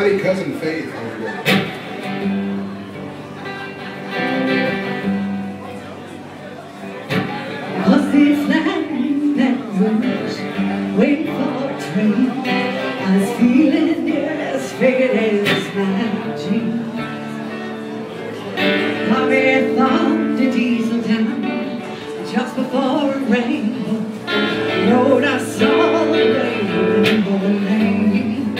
Howdy, Cousin Faith. Was it flying that was waiting for a train? I was feeling near as figured as my dream. Bobby thought the diesel down just before it rained. Road I saw the rainbow lane.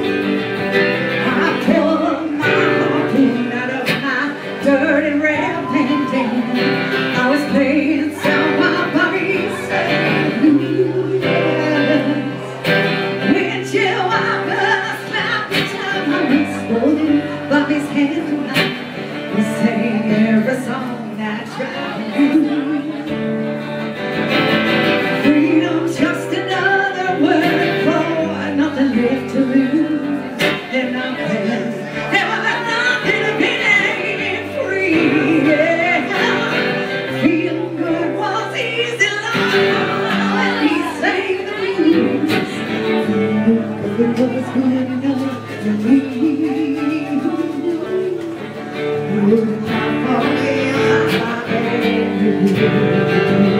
I pulled my harpoon out of my dirty red bandana. I was playing some of Bobby's blues. Windshield wipers slapped the time I was holding Bobby's hand. We sang every song that tried to do. Just another word for nothing left to lose. Then I'm there was nothing to be free. Yeah. Feeling good was easy, Lord, when he sang the blues. If it was good enough for me, you would not for me on my head.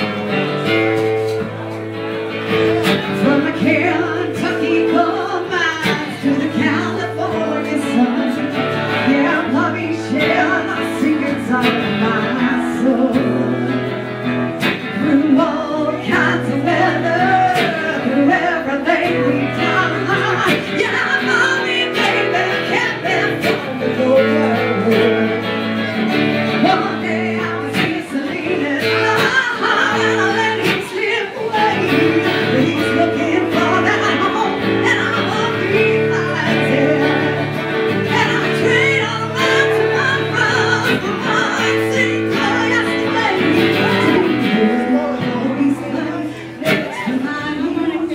From the Kentucky coal mines to the California sun, yeah, Bobby shared my secrets of my soul. Through all kinds of weather, through everything we've done, yeah, Bobby, baby, kept them from the door. One day I was here leaning, and I let him slip away. He's looking for that home, and I'm gonna be right there. And I trade all of my tomorrows for my sing for yesterday. Always come next to my home.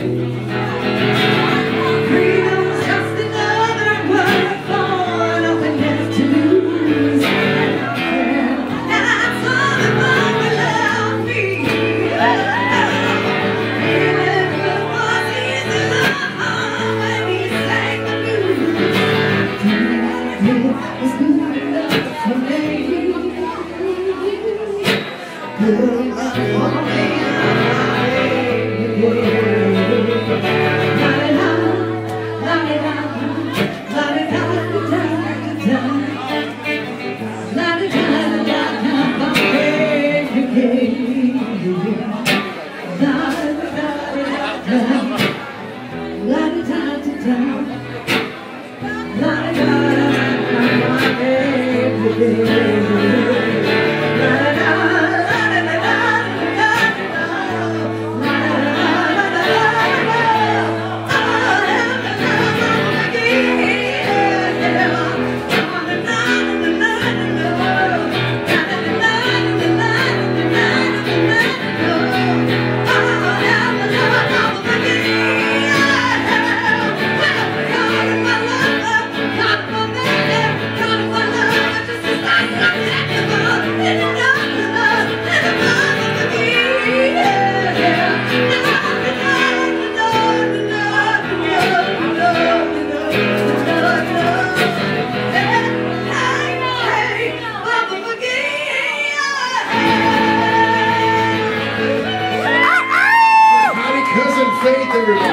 Freedom's just another word for nothing left to lose. And I saw the Bobby love me. Faith, everybody.